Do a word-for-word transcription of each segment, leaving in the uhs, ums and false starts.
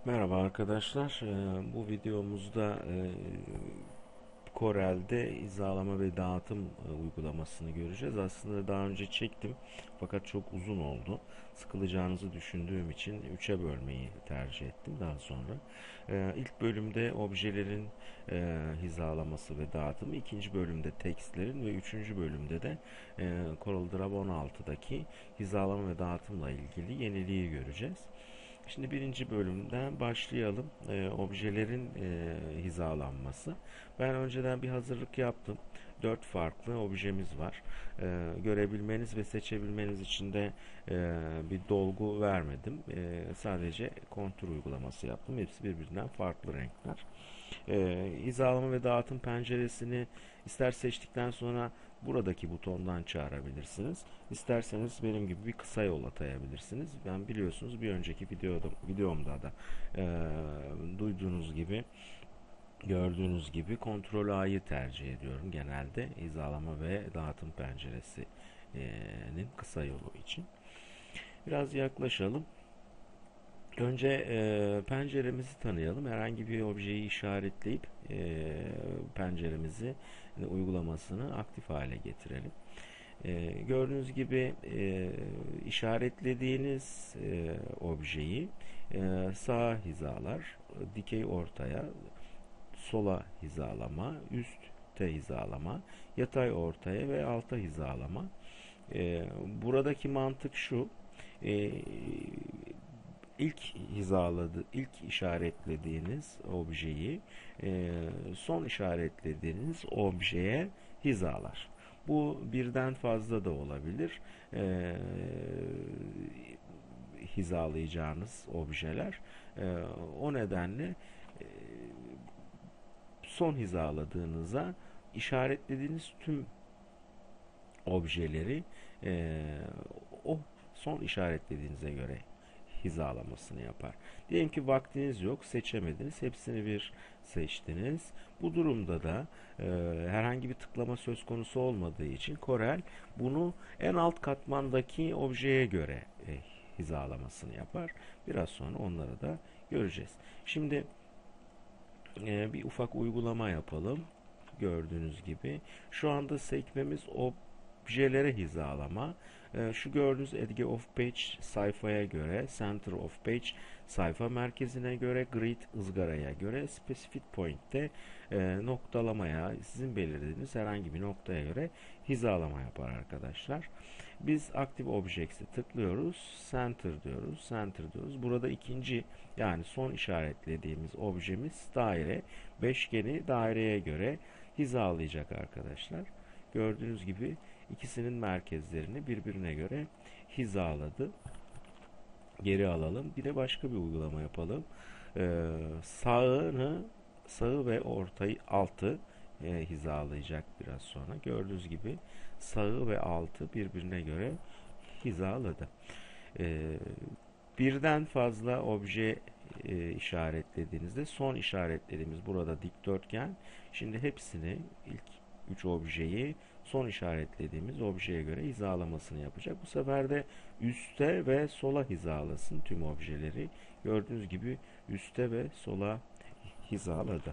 Merhaba arkadaşlar. Ee, bu videomuzda e, Corel'de hizalama ve dağıtım e, uygulamasını göreceğiz. Aslında daha önce çektim fakat çok uzun oldu. Sıkılacağınızı düşündüğüm için üçe bölmeyi tercih ettim daha sonra. Ee, ilk bölümde objelerin e, hizalaması ve dağıtımı, ikinci bölümde tekstlerin ve üçüncü bölümde de e, CorelDRAW on altıdaki hizalama ve dağıtımla ilgili yeniliği göreceğiz. Şimdi birinci bölümden başlayalım. Ee, objelerin e, hizalanması. Ben önceden bir hazırlık yaptım. Dört farklı objemiz var. Ee, görebilmeniz ve seçebilmeniz için de e, bir dolgu vermedim. E, sadece kontur uygulaması yaptım. Hepsi birbirinden farklı renkler. E, hizalama ve dağıtım penceresini ister seçtikten sonra buradaki butondan çağırabilirsiniz. İsterseniz benim gibi bir kısa yol atayabilirsiniz. Ben biliyorsunuz bir önceki videoda, videomda da e, duyduğunuz gibi gördüğünüz gibi Ctrl A'yı tercih ediyorum genelde hizalama ve dağıtım penceresinin kısa yolu için. Biraz yaklaşalım. Önce e, penceremizi tanıyalım. Herhangi bir objeyi işaretleyip e, penceremizi e, uygulamasını aktif hale getirelim. E, gördüğünüz gibi e, işaretlediğiniz e, objeyi e, sağa hizalar, dikey ortaya, sola hizalama, üstte hizalama, yatay ortaya ve alta hizalama. E, buradaki mantık şu. E, ilk hizaladı, ilk işaretlediğiniz objeyi e, son işaretlediğiniz objeye hizalar. Bu birden fazla da olabilir. E, hizalayacağınız objeler. E, o nedenle e, son hizaladığınızda işaretlediğiniz tüm objeleri e, o son işaretlediğinize göre hizalamasını yapar. Diyelim ki vaktiniz yok, seçemediniz, hepsini bir seçtiniz. Bu durumda da e, herhangi bir tıklama söz konusu olmadığı için Corel bunu en alt katmandaki objeye göre e, hizalamasını yapar. Biraz sonra onları da göreceğiz. Şimdi e, bir ufak uygulama yapalım. Gördüğünüz gibi şu anda sekmemiz objelere hizalama. E, şu gördüğünüz Edge of Page sayfaya göre, Center of Page sayfa merkezine göre, Grid ızgaraya göre, Specific Point'te e, noktalamaya, sizin belirlediğiniz herhangi bir noktaya göre hizalama yapar arkadaşlar. Biz Active Objects'e tıklıyoruz. Center diyoruz. Center diyoruz. Burada ikinci yani son işaretlediğimiz objemiz daire. Beşgeni daireye göre hizalayacak arkadaşlar. Gördüğünüz gibi ikisinin merkezlerini birbirine göre hizaladı. Geri alalım. Bir de başka bir uygulama yapalım. Ee, sağını sağı ve ortayı altı e, hizalayacak biraz sonra. Gördüğünüz gibi sağı ve altı birbirine göre hizaladı. Ee, birden fazla obje e, işaretlediğinizde son işaretlediğimiz burada dikdörtgen. Şimdi hepsini ilk üç objeyi son işaretlediğimiz objeye göre hizalamasını yapacak. Bu sefer de üste ve sola hizalasın tüm objeleri. Gördüğünüz gibi üste ve sola hizaladı.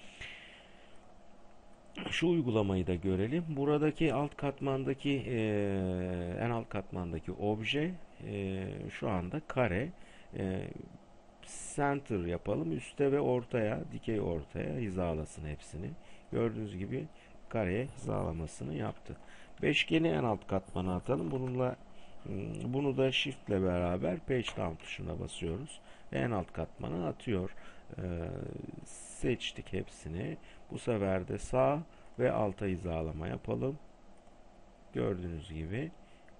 Şu uygulamayı da görelim. Buradaki alt katmandaki e, en alt katmandaki obje e, şu anda kare. E, center yapalım. Üste ve ortaya, dikey ortaya hizalasın hepsini. Gördüğünüz gibi kareye hizalamasını yaptı. Beşgeni en alt katmana atalım. Bununla bunu da shift ile beraber page down tuşuna basıyoruz ve en alt katmana atıyor. Ee, seçtik hepsini. Bu sefer de sağ ve alta hizalama yapalım. Gördüğünüz gibi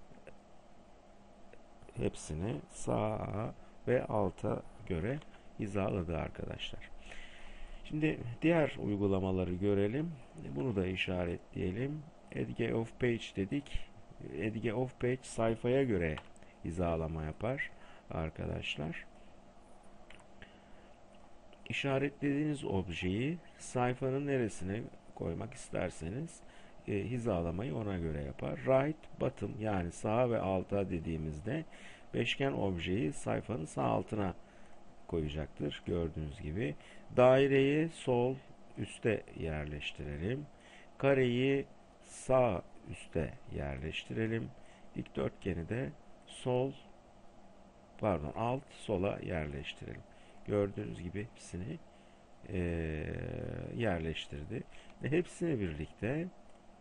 hepsini sağa ve alta göre hizaladı arkadaşlar. Şimdi diğer uygulamaları görelim. Bunu da işaretleyelim. Edge of Page dedik. Edge of Page sayfaya göre hizalama yapar arkadaşlar. İşaretlediğiniz objeyi sayfanın neresine koymak isterseniz e, hizalamayı ona göre yapar. Right bottom yani sağa ve alta dediğimizde beşgen objeyi sayfanın sağ altına koyacaktır. Gördüğünüz gibi. Daireyi sol üste yerleştirelim. Kareyi sağ üste yerleştirelim. Dikdörtgeni de sol pardon alt sola yerleştirelim. Gördüğünüz gibi hepsini e, yerleştirdi. Ve hepsini birlikte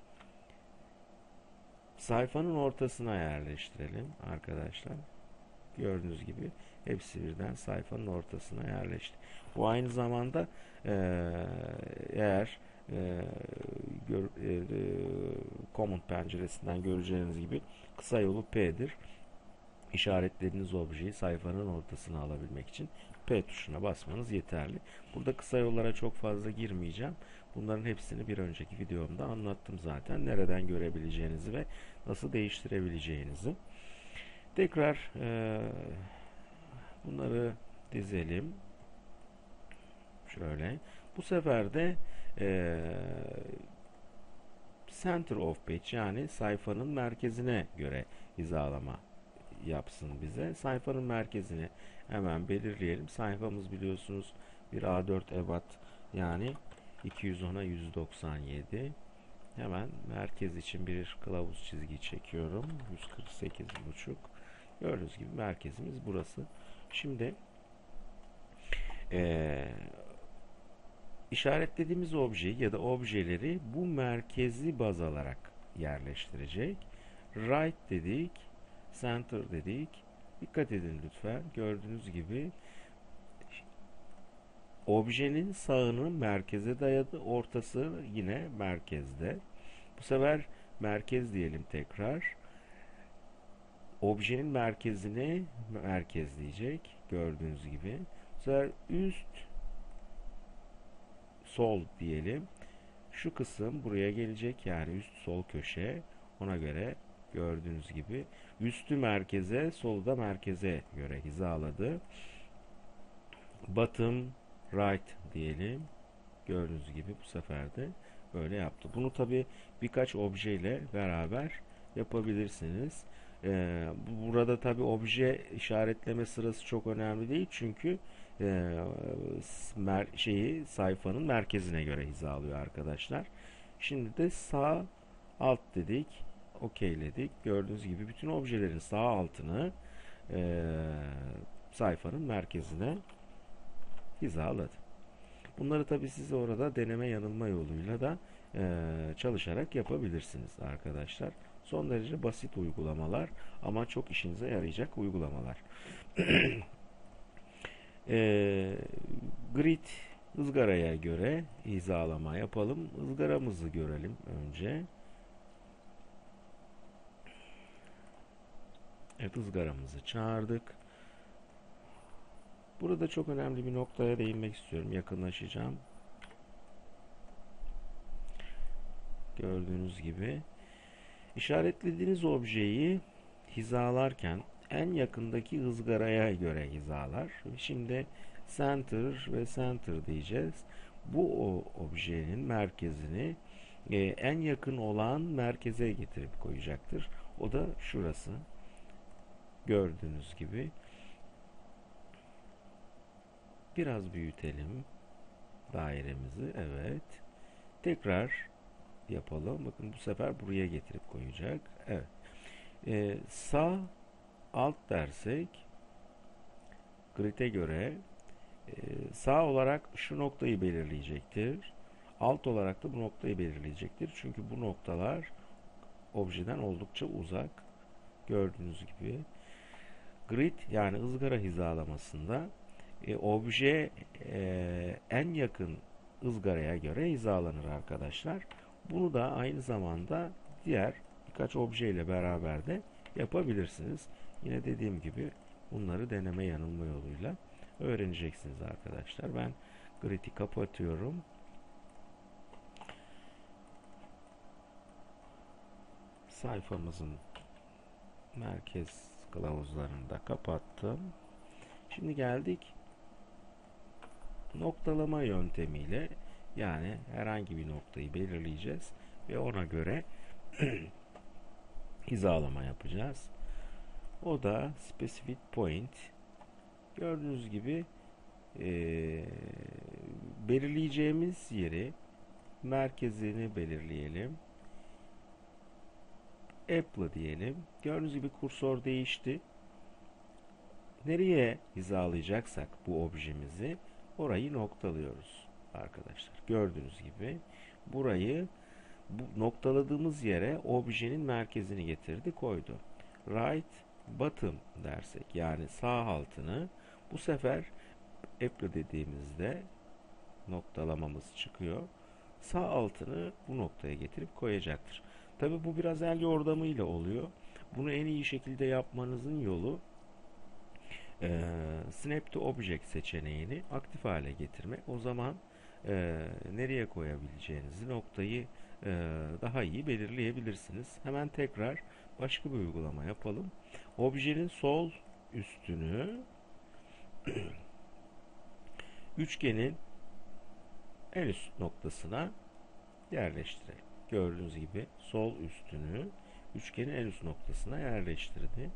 sayfanın ortasına yerleştirelim arkadaşlar. Gördüğünüz gibi hepsi birden sayfanın ortasına yerleşti. Bu aynı zamanda e, eğer e, gör, e, Command penceresinden göreceğiniz gibi kısa yolu P'dir. İşaretlediğiniz objeyi sayfanın ortasına alabilmek için P tuşuna basmanız yeterli. Burada kısa yollara çok fazla girmeyeceğim. Bunların hepsini bir önceki videomda anlattım zaten. Nereden görebileceğinizi ve nasıl değiştirebileceğinizi. Tekrar e, bunları dizelim. Şöyle. Bu sefer de e, center of page yani sayfanın merkezine göre hizalama yapsın bize. Sayfanın merkezini hemen belirleyelim. Sayfamız biliyorsunuz bir A dört ebat yani iki yüz ona yüz doksan yedi. Hemen merkez için bir kılavuz çizgi çekiyorum. yüz kırk sekiz buçuk. Gördüğünüz gibi merkezimiz burası. Şimdi ee, işaretlediğimiz objeyi ya da objeleri bu merkezi baz alarak yerleştirecek. Right dedik. Center dedik. Dikkat edin lütfen. Gördüğünüz gibi objenin sağını merkeze dayadı. Ortası yine merkezde. Bu sefer merkez diyelim tekrar. Objenin merkezini merkezleyecek. Gördüğünüz gibi. Bu sefer üst sol diyelim. Şu kısım buraya gelecek. Yani üst sol köşe. Ona göre gördüğünüz gibi üstü merkeze, solu da merkeze göre hizaladı. Bottom right diyelim. Gördüğünüz gibi bu sefer de böyle yaptı. Bunu tabi birkaç obje ile beraber yapabilirsiniz. Ee, burada tabi obje işaretleme sırası çok önemli değil. Çünkü e, mer şeyi sayfanın merkezine göre hizalıyor arkadaşlar. Şimdi de sağ alt dedik. Okeyledik. Gördüğünüz gibi bütün objelerin sağ altını e, sayfanın merkezine hizaladı. Bunları tabi siz orada deneme yanılma yoluyla da e, çalışarak yapabilirsiniz arkadaşlar. Son derece basit uygulamalar ama çok işinize yarayacak uygulamalar. e, Grid ızgaraya göre hizalama yapalım. Izgaramızı görelim önce. Evet, ızgaramızı çağırdık. Burada çok önemli bir noktaya değinmek istiyorum. Yakınlaşacağım. Gördüğünüz gibi işaretlediğiniz objeyi hizalarken en yakındaki ızgaraya göre hizalar. Şimdi center ve center diyeceğiz. Bu o objenin merkezini e, en yakın olan merkeze getirip koyacaktır. O da şurası. Gördüğünüz gibi. Biraz büyütelim dairemizi. Evet. Tekrar yapalım. Bakın bu sefer buraya getirip koyacak. Evet. Ee, sağ alt dersek grid'e göre e, sağ olarak şu noktayı belirleyecektir. Alt olarak da bu noktayı belirleyecektir. Çünkü bu noktalar objeden oldukça uzak. Gördüğünüz gibi. Grid yani ızgara hizalamasında e, obje e, en yakın ızgaraya göre hizalanır arkadaşlar. Bunu da aynı zamanda diğer birkaç obje ile beraber de yapabilirsiniz. Yine dediğim gibi bunları deneme yanılma yoluyla öğreneceksiniz arkadaşlar. Ben grid'i kapatıyorum. Sayfamızın merkez kılavuzlarını da kapattım. Şimdi geldik noktalama yöntemiyle, yani herhangi bir noktayı belirleyeceğiz ve ona göre hizalama yapacağız. O da specific point. Gördüğünüz gibi Ee, belirleyeceğimiz yeri, merkezini belirleyelim. Apply diyelim. Gördüğünüz gibi kursor değişti. Nereye hizalayacaksak bu objemizi orayı noktalıyoruz arkadaşlar. Gördüğünüz gibi burayı bu noktaladığımız yere objenin merkezini getirdi, koydu. Right bottom dersek, yani sağ altını, bu sefer apply dediğimizde noktalamamız çıkıyor. Sağ altını bu noktaya getirip koyacaktır. Tabi bu biraz el yordamıyla oluyor. Bunu en iyi şekilde yapmanızın yolu e, Snap to Object seçeneğini aktif hale getirmek. O zaman e, nereye koyabileceğinizi, noktayı e, daha iyi belirleyebilirsiniz. Hemen tekrar başka bir uygulama yapalım. Objenin sol üstünü üçgenin en üst noktasına yerleştirelim. Gördüğünüz gibi sol üstünü üçgenin en üst noktasına yerleştirdi.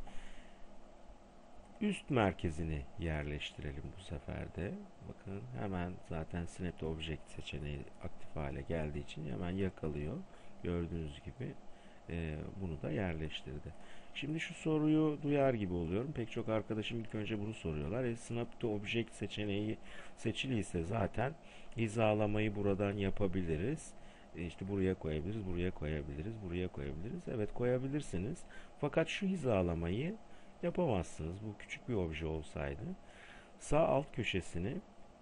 Üst merkezini yerleştirelim bu sefer de. Bakın hemen zaten Snap to Object seçeneği aktif hale geldiği için hemen yakalıyor. Gördüğünüz gibi e, bunu da yerleştirdi. Şimdi şu soruyu duyar gibi oluyorum. Pek çok arkadaşım ilk önce bunu soruyorlar. E, Snap to Object seçeneği seçiliyse zaten hizalamayı buradan yapabiliriz. E, işte buraya koyabiliriz, buraya koyabiliriz, buraya koyabiliriz. Evet, koyabilirsiniz. Fakat şu hizalamayı yapamazsınız. Bu küçük bir obje olsaydı. Sağ alt köşesini,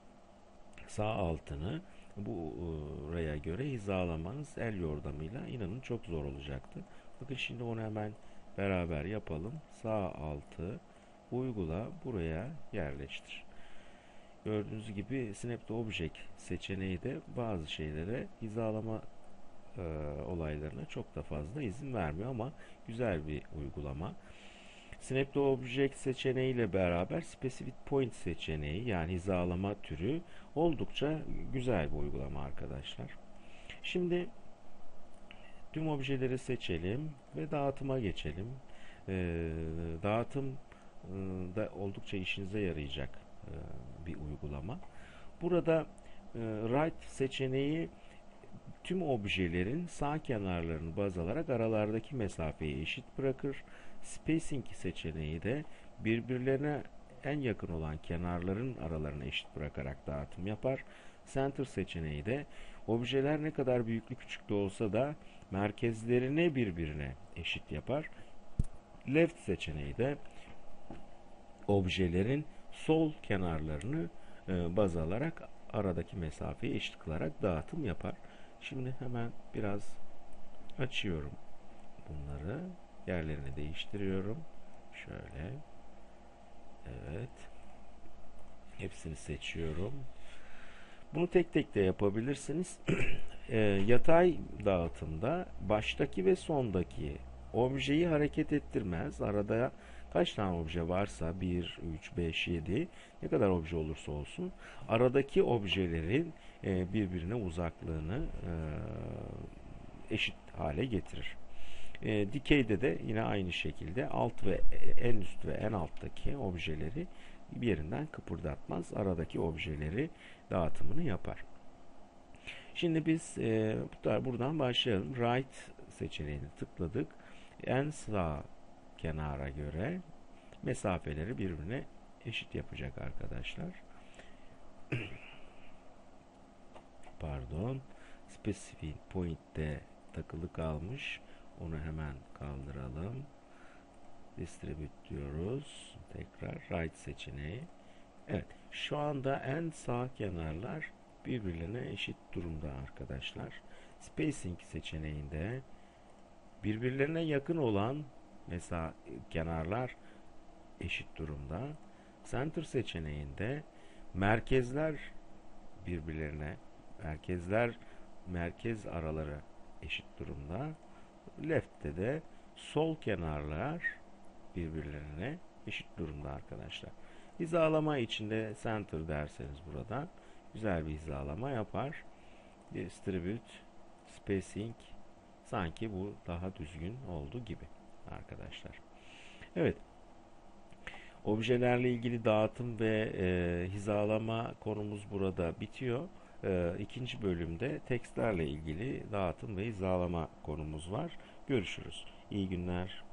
sağ altını buraya göre hizalamanız el yordamıyla inanın çok zor olacaktı. Bakın şimdi onu hemen beraber yapalım. Sağ altı uygula, buraya yerleştir. Gördüğünüz gibi Snap to Object seçeneği de bazı şeylere hizalama e, olaylarına çok da fazla izin vermiyor ama güzel bir uygulama. Snap to Object seçeneği ile beraber Specific Point seçeneği, yani hizalama türü, oldukça güzel bir uygulama arkadaşlar. Şimdi tüm objeleri seçelim ve dağıtıma geçelim. Ee, dağıtım e, da oldukça işinize yarayacak e, bir uygulama. Burada e, Right seçeneği tüm objelerin sağ kenarlarını baz alarak aralardaki mesafeyi eşit bırakır. Spacing seçeneği de birbirlerine en yakın olan kenarların aralarını eşit bırakarak dağıtım yapar. Center seçeneği de objeler ne kadar büyüklü küçüklü olsa da merkezlerini birbirine eşit yapar. Left seçeneği de objelerin sol kenarlarını e, baz alarak aradaki mesafeyi eşit kılarak dağıtım yapar. Şimdi hemen biraz açıyorum bunları. Yerlerini değiştiriyorum. Şöyle. Evet. Hepsini seçiyorum. Bunu tek tek de yapabilirsiniz. e, yatay dağıtımda baştaki ve sondaki objeyi hareket ettirmez. Arada kaç tane obje varsa bir, üç, beş, yedi, ne kadar obje olursa olsun aradaki objelerin e, birbirine uzaklığını e, eşit hale getirir. E, dikeyde de yine aynı şekilde alt ve en üst ve en alttaki objeleri bir yerinden kıpırdatmaz. Aradaki objeleri dağıtımını yapar. Şimdi biz e, buradan başlayalım. Right seçeneğini tıkladık. En sağ kenara göre mesafeleri birbirine eşit yapacak arkadaşlar. Pardon. Specific Point'te takılı kalmış. Onu hemen kaldıralım. Distribute diyoruz. Tekrar right seçeneği. Evet. Şu anda en sağ kenarlar birbirlerine eşit durumda arkadaşlar. Spacing seçeneğinde birbirlerine yakın olan mesela kenarlar eşit durumda. Center seçeneğinde merkezler birbirlerine merkezler merkez araları eşit durumda. Left'te de sol kenarlar birbirlerine eşit durumda arkadaşlar. Hizalama içinde center derseniz burada güzel bir hizalama yapar. Distribute, spacing, sanki bu daha düzgün oldu gibi arkadaşlar. Evet. Objelerle ilgili dağıtım ve e, hizalama konumuz burada bitiyor. E, ikinci bölümde tekstlerle ilgili dağıtım ve hizalama konumuz var. Görüşürüz. İyi günler.